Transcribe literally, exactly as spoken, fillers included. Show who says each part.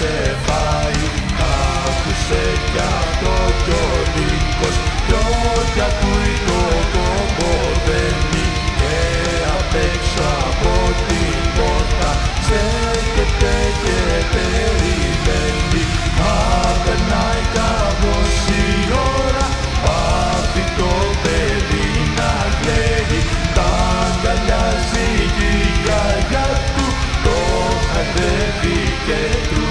Speaker 1: σε φάει. Άκουσε κι αυτό κι ο Νίκος, κι ό,τι ακούει το κομποδένει. Και απ' έξω από την πόρτα στέκεται και περιμένει. Μα περνάει κάπως η ώρα, πάθει το παιδί να κλαίει. Τα αγκαλιάζει η γιαγιά του, το χαϊδεύει και του